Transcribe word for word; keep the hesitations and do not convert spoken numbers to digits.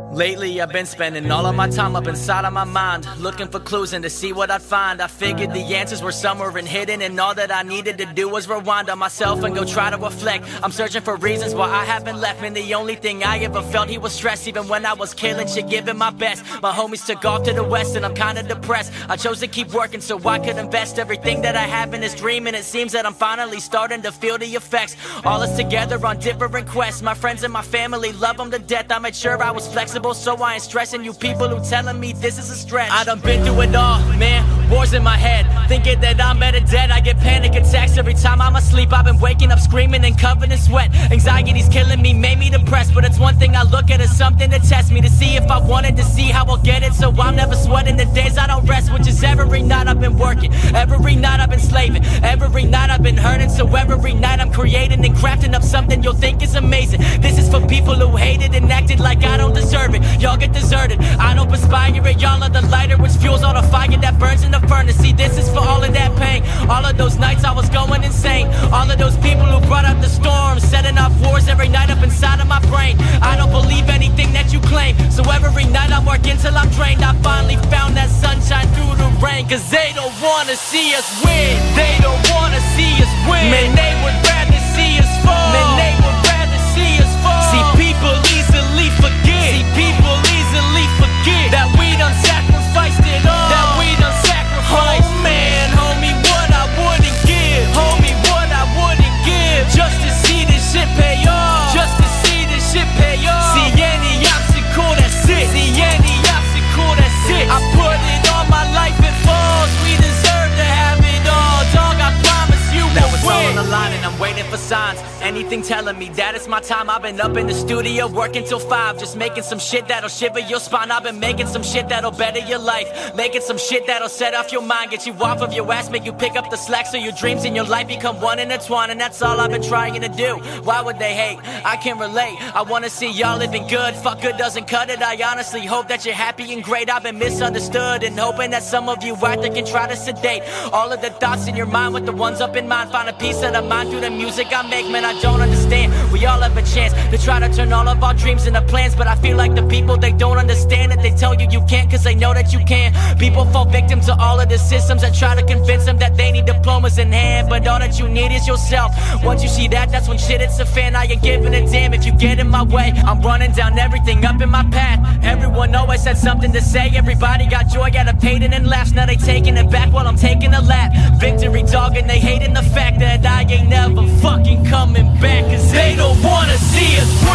Lately I've been spending all of my time up inside of my mind, looking for clues and to see what I'd find. I figured the answers were somewhere and hidden, and all that I needed to do was rewind on myself and go try to reflect. I'm searching for reasons why I haven't left, and the only thing I ever felt he was stressed. Even when I was killing shit, giving my best, my homies took off to the west and I'm kinda depressed. I chose to keep working so I could invest everything that I have in this dream, and it seems that I'm finally starting to feel the effects. All is together on different quests. My friends and my family love them to death. I made sure I was flexible so I ain't stressing you people who telling me this is a stretch. I done been through it all, man, wars in my head, thinking that I'm better dead. I get panic attacks every time I'm asleep. I've been waking up screaming and covered in sweat. Anxiety's killing me, made me depressed, but it's one thing I look at as something to test me, to see if I wanted to see how I'll get it. So I'm never sweating the days I don't rest, which is every night I've been working, every night I've been slaving, every night I've been hurting. So every night I'm creating and crafting up something you'll think is amazing. This is for people who hated and acted like I don't deserve it. Y'all get deserted, I don't perspire it. Y'all are the lighter which fuels all the fire that burns in the furnace. See, this is for all of that pain, all of those nights I was going insane, all of those people who brought up the storm, setting off wars every night up inside of my brain. I don't believe anything that you claim, so every night I'm working till I'm drained. I finally found that sunshine through the rain, cause they don't wanna see us win. They don't wanna see us win. Man, they would rather see us fall. Man, they would rather see us fall. See, people easily forget. See, people easily forget that we done sacrificed it all. That we done sacrificed. Oh man, homie, what I wouldn't give. Homie, what I wouldn't give, just to see this shit pay off. Just to see this shit pay off. See any obstacle, that's it. See any obstacle, that's it. I put it on my life, it falls. We deserve to have it all, dog. I promise you we'll win. Now it's all on the line and I'm waiting for signs. Anything telling me that it's my time. I've been up in the studio working till five, just making some shit that'll shiver your spine. I've been making some shit that'll better your life, making some shit that'll set off your mind, get you off of your ass, make you pick up the slack, so your dreams and your life become one intertwined. And that's all I've been trying to do. Why would they hate? I can relate. I wanna see y'all living good. Fuck good doesn't cut it. I honestly hope that you're happy and great. I've been misunderstood and hoping that some of you out there can try to sedate all of the thoughts in your mind with the ones up in mind. Find a piece of the mind through the music I make. Man, I don't understand. We all have a chance to try to turn all of our dreams into plans, but I feel like the people, they don't understand that they tell you you can't cause they know that you can. People fall victim to all of the systems that try to convince them that they need diplomas in hand, but all that you need is yourself. Once you see that, that's when shit hits a fan. I ain't giving a damn if you get in my way. I'm running down everything up in my path. Everyone always had something to say. Everybody got joy out of pain and laughs. Now they taking it back while I'm taking a lap. Victory dog, and they hating the fact that I ain't never fucking coming back, cause they don't wanna see us